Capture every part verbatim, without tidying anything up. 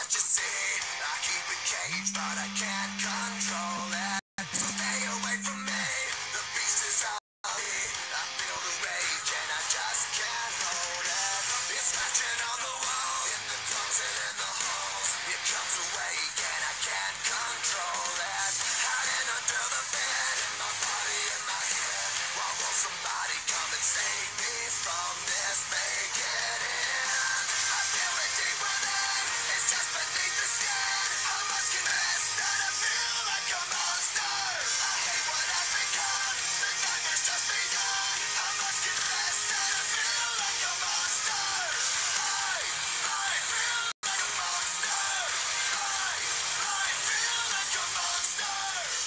you see, I keep it caged, but I can't control it. So stay away from me, the beast is out of me. I feel the rage and I just can't hold it. It's scratching on the walls, in the closet, in the halls. It comes awake and I can't control it. Hiding under the bed, in my body, in my head. Why won't somebody come and save me from this? Make it end. I feel it deep within, it's just beneath the skin. I must confess that I feel like a monster. I hate what I've become, the nightmare's just begun. I must confess that I feel like a monster. I, I feel like a monster. I, I feel like a monster.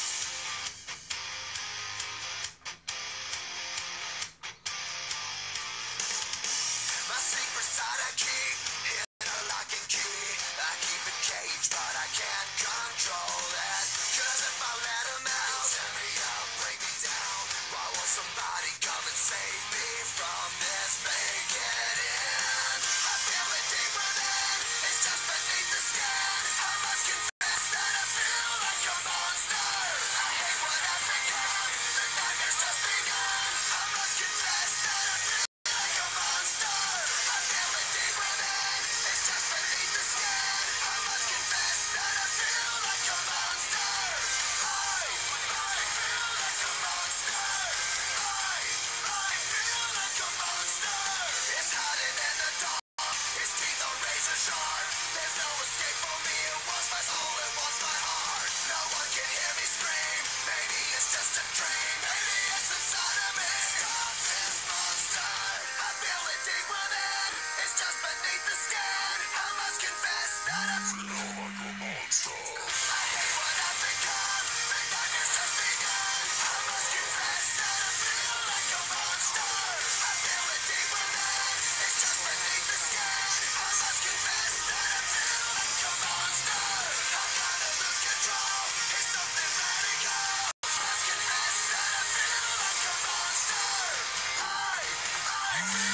My secret side I keep hidden a lock and key. I keep it caged, but I can't control it. Cause if I let him out, tear me up, break me down. Why won't somebody come and save me from this? Make it end. I feel it deep within, it's just beneath the skin. I must confess that I feel like a monster. I hate what I've become, the nightmare's just begun. I must confess that I feel like a monster. I feel it deep within, it's just beneath the skin. I must confess that I feel like a monster. I, I feel like a monster. I, I feel like a monster. It's hiding in the dark, its teeth are razor sharp. There's no escape for me, it wants my soul, it wants my heart. No one can hear me scream, maybe it's just a dream. Maybe it's inside of me. Stop this monster. I feel it deep within, it's just beneath the skin. I must confess that I feel like a monster. I hate what I've become, the nightmare's just begun. I must confess that I feel like a monster. I feel it deep within, it's just beneath the skin. I must confess that I feel like a monster. I'm gonna lose control, it's something radical. I must confess that I feel like a monster. I, I feel